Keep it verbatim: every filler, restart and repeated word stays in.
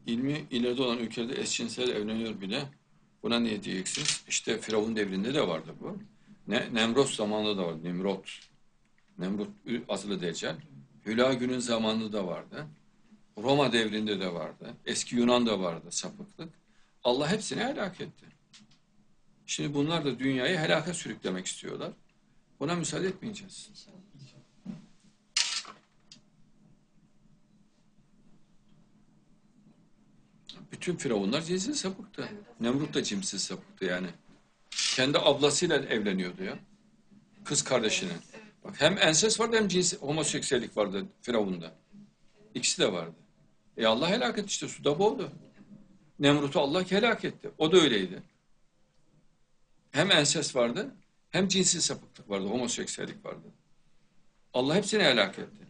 İlmi ileride olan ülkelerde eşcinsel evleniyor bile. Buna ne diyeceksiniz? İşte Firavun devrinde de vardı bu. Ne, Nemrut zamanında da vardı. Nimrod. Nemrut asılı Deccal. Hülagü'nün zamanında da vardı. Roma devrinde de vardı. Eski Yunan'da vardı sapıklık. Allah hepsini helak etti. Şimdi bunlar da dünyayı helaka sürüklemek istiyorlar. Buna müsaade etmeyeceğiz. Bütün firavunlar cinsiz sapıktı. Nemrut da cinsiz sapıktı yani. Kendi ablasıyla evleniyordu ya. Kız kardeşinin. Bak hem ensest vardı hem cins homoseksüellik vardı Firavun'da. İkisi de vardı. E Allah helak etti işte suda boğdu. Nemrut'u Allah helak etti. O da öyleydi. Hem ensest vardı hem cinsiz sapıklık vardı, homoseksüellik vardı. Allah hepsini helak etti.